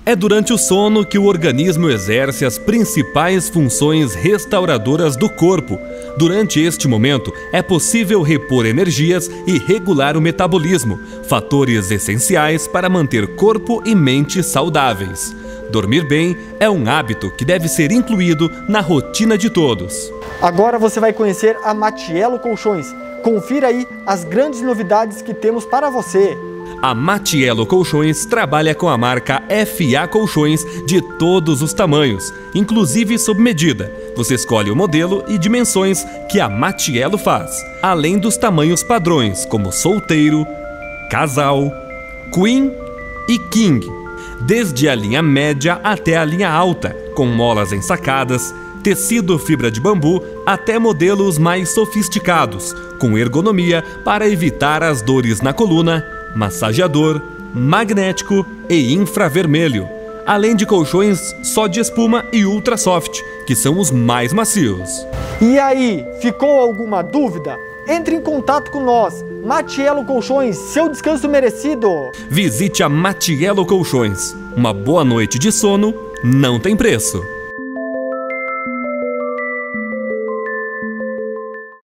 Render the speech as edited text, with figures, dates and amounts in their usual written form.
É durante o sono que o organismo exerce as principais funções restauradoras do corpo. Durante este momento, é possível repor energias e regular o metabolismo, fatores essenciais para manter corpo e mente saudáveis. Dormir bem é um hábito que deve ser incluído na rotina de todos. Agora você vai conhecer a Matiello Colchões. Confira aí as grandes novidades que temos para você. A Matiello Colchões trabalha com a marca FA Colchões de todos os tamanhos, inclusive sob medida. Você escolhe o modelo e dimensões que a Matiello faz, além dos tamanhos padrões, como solteiro, casal, queen e king. Desde a linha média até a linha alta, com molas ensacadas, tecido fibra de bambu, até modelos mais sofisticados, com ergonomia para evitar as dores na coluna, massageador, magnético e infravermelho, além de colchões só de espuma e ultra soft, que são os mais macios. E aí, ficou alguma dúvida? Entre em contato com nós. Matiello Colchões, seu descanso merecido. Visite a Matiello Colchões. Uma boa noite de sono não tem preço.